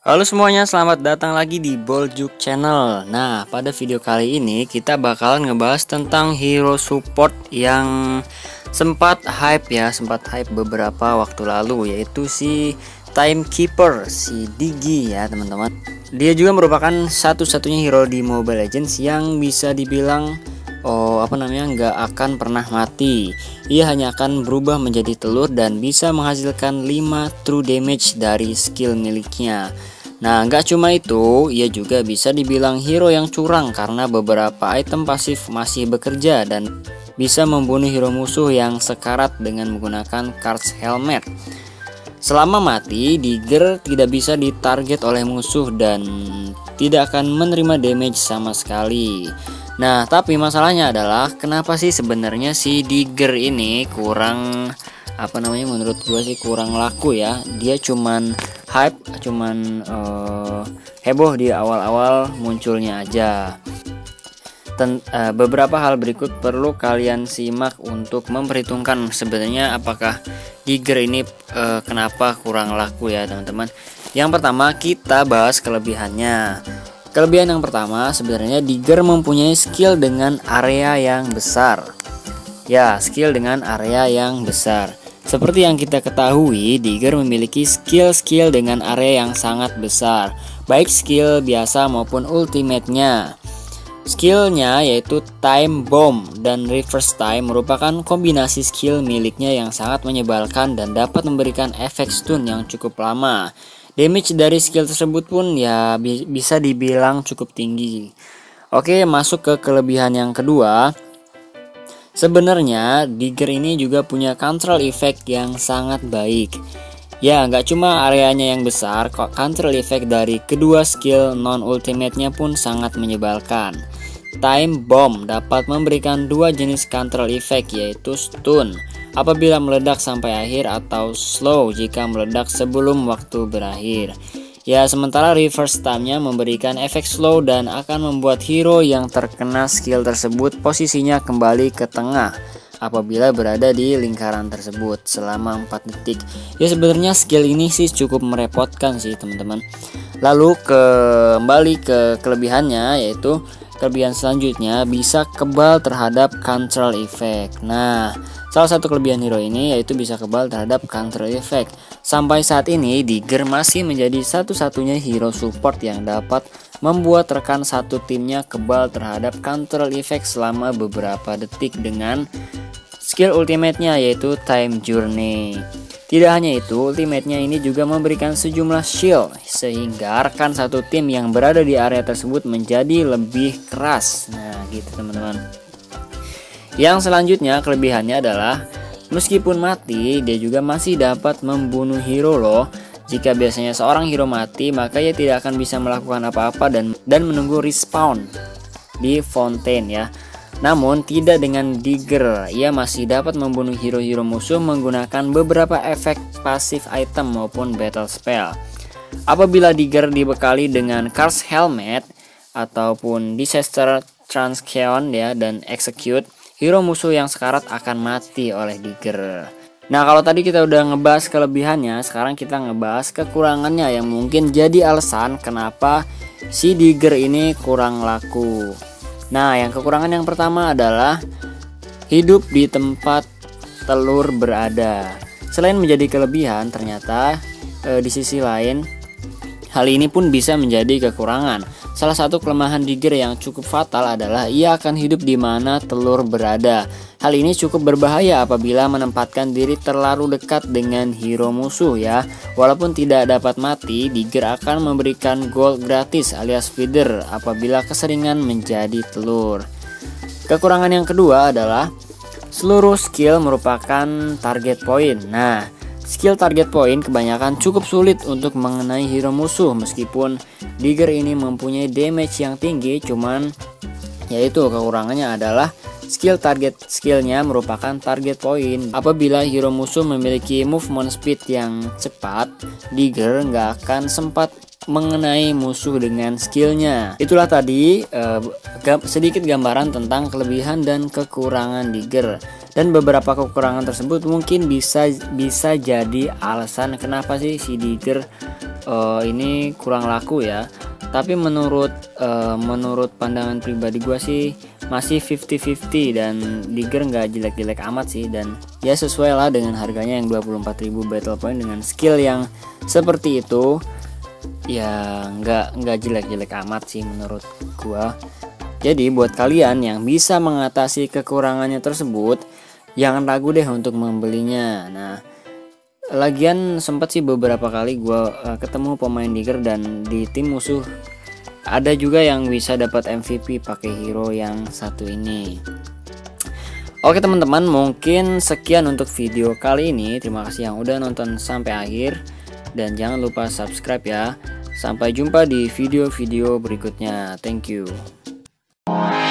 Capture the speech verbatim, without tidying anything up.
Halo semuanya, selamat datang lagi di Boljuk Channel. Nah, pada video kali ini kita bakalan ngebahas tentang hero support yang sempat hype ya, sempat hype beberapa waktu lalu, yaitu si Timekeeper, si Digi ya teman-teman. Dia juga merupakan satu-satunya hero di Mobile Legends yang bisa dibilang oh apa namanya nggak akan pernah mati. Ia hanya akan berubah menjadi telur dan bisa menghasilkan lima true damage dari skill miliknya. Nah, nggak cuma itu, ia juga bisa dibilang hero yang curang karena beberapa item pasif masih bekerja dan bisa membunuh hero musuh yang sekarat dengan menggunakan Karst Helmet. Selama mati, Digger tidak bisa ditarget oleh musuh dan tidak akan menerima damage sama sekali. Nah, tapi masalahnya adalah kenapa sih sebenarnya si Digger ini kurang apa namanya menurut gue sih kurang laku ya. Dia cuman hype, cuman uh, heboh di awal-awal munculnya aja. Ten, uh, beberapa hal berikut perlu kalian simak untuk memperhitungkan sebenarnya apakah Digger ini uh, kenapa kurang laku ya teman-teman. Yang pertama kita bahas kelebihannya. Kelebihan yang pertama sebenarnya Digger mempunyai skill dengan area yang besar. Ya, skill dengan area yang besar. Seperti yang kita ketahui, Digger memiliki skill-skill dengan area yang sangat besar, baik skill biasa maupun ultimate-nya. Skillnya yaitu Time Bomb dan Reverse Time merupakan kombinasi skill miliknya yang sangat menyebalkan dan dapat memberikan efek stun yang cukup lama. Damage dari skill tersebut pun ya bi bisa dibilang cukup tinggi. Oke, masuk ke kelebihan yang kedua. Sebenarnya Digger ini juga punya control effect yang sangat baik. Ya, nggak cuma areanya yang besar, kok control effect dari kedua skill non ultimate-nya pun sangat menyebalkan. Time Bomb dapat memberikan dua jenis control effect, yaitu stun apabila meledak sampai akhir atau slow jika meledak sebelum waktu berakhir. Ya, sementara reverse time-nya memberikan efek slow dan akan membuat hero yang terkena skill tersebut posisinya kembali ke tengah apabila berada di lingkaran tersebut selama empat detik. Ya, sebenarnya skill ini sih cukup merepotkan sih teman-teman. Lalu ke, kembali ke kelebihannya, yaitu kelebihan selanjutnya bisa kebal terhadap control effect. Nah, salah satu kelebihan hero ini yaitu bisa kebal terhadap control effect. Sampai saat ini Digger masih menjadi satu-satunya hero support yang dapat membuat rekan satu timnya kebal terhadap control effect selama beberapa detik dengan skill ultimate-nya yaitu Time Journey. Tidak hanya itu, ultimate-nya ini juga memberikan sejumlah shield sehingga rekan satu tim yang berada di area tersebut menjadi lebih keras. Nah, gitu teman-teman. Yang selanjutnya kelebihannya adalah meskipun mati, dia juga masih dapat membunuh hero loh. Jika biasanya seorang hero mati, maka ia tidak akan bisa melakukan apa-apa dan dan menunggu respawn di fountain ya. Namun tidak dengan Digger, ia masih dapat membunuh hero-hero musuh menggunakan beberapa efek pasif item maupun battle spell. Apabila Digger dibekali dengan Karst Helmet ataupun Disaster Transkeon ya dan Execute, hero musuh yang sekarat akan mati oleh Digger. Nah, kalau tadi kita udah ngebahas kelebihannya, sekarang kita ngebahas kekurangannya yang mungkin jadi alasan kenapa si Digger ini kurang laku. Nah, yang kekurangan yang pertama adalah hidup di tempat telur berada. Selain menjadi kelebihan, ternyata e, di sisi lain hal ini pun bisa menjadi kekurangan. Salah satu kelemahan Digger yang cukup fatal adalah ia akan hidup di mana telur berada. Hal ini cukup berbahaya apabila menempatkan diri terlalu dekat dengan hero musuh ya. Walaupun tidak dapat mati, Digger akan memberikan gold gratis alias feeder apabila keseringan menjadi telur. Kekurangan yang kedua adalah seluruh skill merupakan target point. Nah, skill target point kebanyakan cukup sulit untuk mengenai hero musuh meskipun Digger ini mempunyai damage yang tinggi, cuman yaitu kekurangannya adalah skill target skillnya merupakan target point. Apabila hero musuh memiliki movement speed yang cepat, Digger nggak akan sempat mengenai musuh dengan skillnya. Itulah tadi eh, sedikit gambaran tentang kelebihan dan kekurangan Digger. Dan beberapa kekurangan tersebut mungkin bisa bisa jadi alasan kenapa sih si Digger uh, ini kurang laku ya. Tapi menurut uh, menurut pandangan pribadi gue sih masih fifty fifty, dan Digger nggak jelek-jelek amat sih, dan ya sesuai lah dengan harganya yang dua puluh empat ribu battle point dengan skill yang seperti itu. Ya nggak nggak jelek-jelek amat sih menurut gue. Jadi buat kalian yang bisa mengatasi kekurangannya tersebut, jangan ragu deh untuk membelinya. Nah, lagian sempat sih beberapa kali gue uh, ketemu pemain Digger dan di tim musuh ada juga yang bisa dapat M V P pakai hero yang satu ini. Oke teman-teman, mungkin sekian untuk video kali ini. Terima kasih yang udah nonton sampai akhir, dan jangan lupa subscribe ya. Sampai jumpa di video-video berikutnya. Thank you.